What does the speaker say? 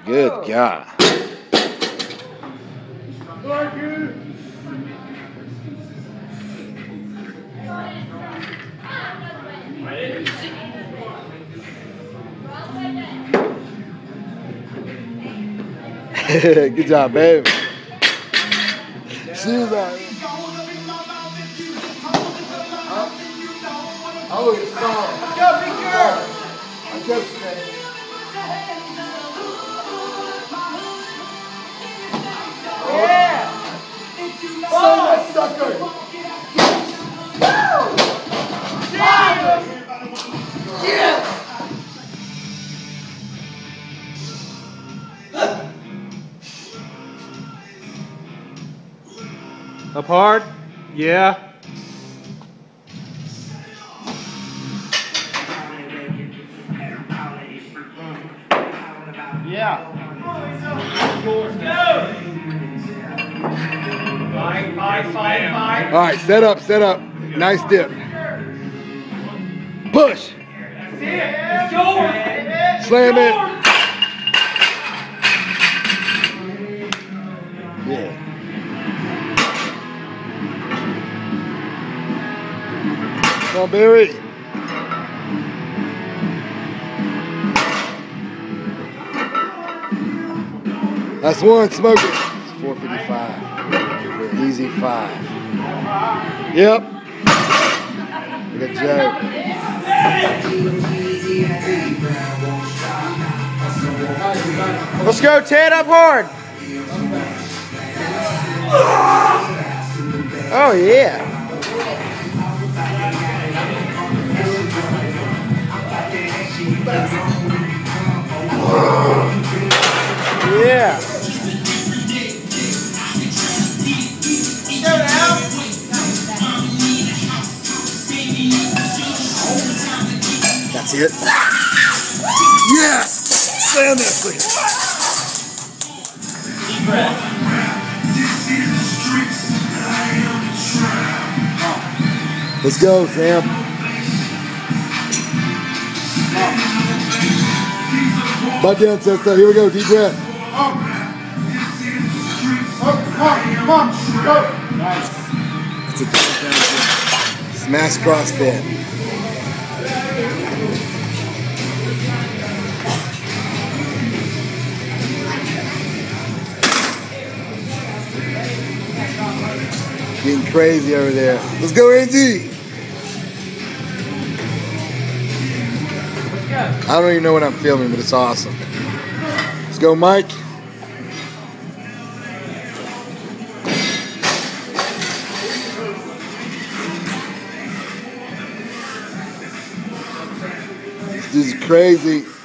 Good God. Good job, babe. Shoes on. I look at Song. Go, big girl. I guess today. Yeah. Oh, that sucker. Yeah. Up hard? Yeah. Yeah. All right, set up, set up. Nice dip. Push. Slam it. Yeah. Come on, Barry. That's one, smoke it. It's 455. Easy 5. Yep. Good job. Let's go, Ted, up hard. Oh, yeah. Yeah. That's it. Yes! Slam that thing. Let's go, Sam. Butt down, Testo. Here we go. Deep breath. Come on. Go. Nice. That's a down. Smash CrossFit. Getting crazy over there. Let's go, Angie. I don't even know what I'm filming, but it's awesome. Let's go, Mike. This is crazy.